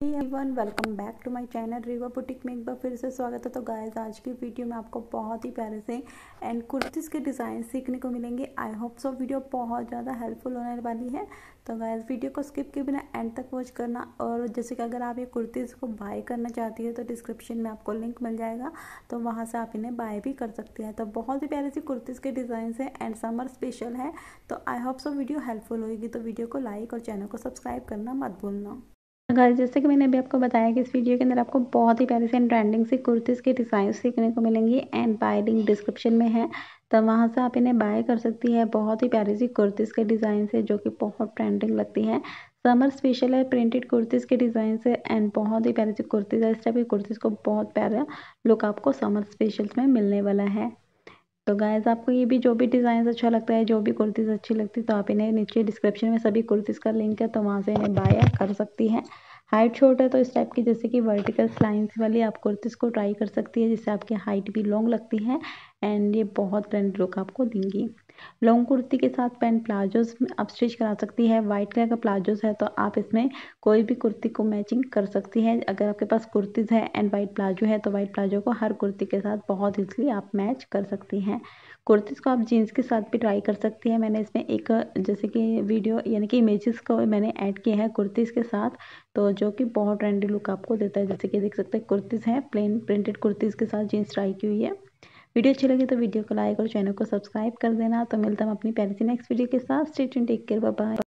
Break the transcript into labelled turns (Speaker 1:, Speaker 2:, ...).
Speaker 1: Everyone welcome back to my channel Reeva boutique में एक बार फिर से स्वागत है। तो गाइस आज की वीडियो में आपको बहुत ही प्यारे से एंड कुर्तीज़ के डिज़ाइन सीखने को मिलेंगे। आई होप सो वीडियो बहुत ज़्यादा हेल्पफुल होने वाली है। तो गाइस वीडियो को स्किप किए बिना एंड तक वॉच करना। और जैसे कि अगर आप ये कुर्तीज़ को बाय करना चाहती है तो डिस्क्रिप्शन में आपको लिंक मिल जाएगा, तो वहाँ से आप इन्हें बाय भी कर सकते हैं। तो बहुत ही प्यारी सी कुर्तीज़ के डिज़ाइन है एंड समर स्पेशल है। तो I hope so video helpful होगी। तो वीडियो को लाइक और चैनल को सब्सक्राइब करना मत भूलना। गाइस जैसे कि मैंने अभी आपको बताया कि इस वीडियो के अंदर आपको बहुत ही प्यारी से एंड ट्रेंडिंग सी कुर्तीज़ के डिज़ाइन सीखने को मिलेंगी एंड बाय लिंक डिस्क्रिप्शन में है, तो वहां से आप इन्हें बाय कर सकती है। बहुत ही प्यारी सी कुर्तीज़ के डिज़ाइन है जो कि बहुत ट्रेंडिंग लगती है। समर स्पेशल है, प्रिंटेड कुर्तीज़ के डिज़ाइन है एंड बहुत ही प्यारी सी कुर्तीज़ है। इस टाइप की कुर्तीज़ को बहुत प्यारा लुक आपको समर स्पेशल्स में मिलने वाला है। तो गाइस आपको ये भी जो भी डिज़ाइन अच्छा लगता है, जो भी कुर्तीज़ अच्छी लगती है, तो आप इन्हें नीचे डिस्क्रिप्शन में सभी कुर्तीज़ का लिंक है, तो वहाँ से इन्हें बाय कर सकती हैं। हाइट शॉर्ट है तो इस टाइप की जैसे कि वर्टिकल लाइंस वाली आप कुर्तीज़ को ट्राई कर सकती है, जिससे आपकी हाइट भी लॉन्ग लगती है एंड ये बहुत ट्रेंड लुक आपको देंगी। लॉन्ग कुर्ती के साथ पैंट प्लाजोज आप स्टिच करा सकती है। वाइट कलर का प्लाजोज है तो आप इसमें कोई भी कुर्ती को मैचिंग कर सकती है। अगर आपके पास कुर्तीज़ है एंड वाइट प्लाजो है तो वाइट प्लाजो को हर कुर्ती के साथ बहुत ईजिली आप मैच कर सकती हैं। कुर्तीज़ को आप जीन्स के साथ भी ट्राई कर सकती हैं। मैंने इसमें एक जैसे कि वीडियो यानी कि इमेजेस को मैंने ऐड किया है कुर्तीज़ के साथ, तो जो कि बहुत ट्रेंडी लुक आपको देता है। जैसे कि देख सकते हैं कुर्तीज़ हैं, प्लेन प्रिंटेड कुर्तीज़ के साथ जीन्स ट्राई की हुई है। वीडियो अच्छी लगी तो वीडियो को लाइक और चैनल को सब्सक्राइब कर देना। तो मिलता हूँ अपनी प्यारी सी नेक्स्ट वीडियो के साथ। Stay tuned, take care, bye bye.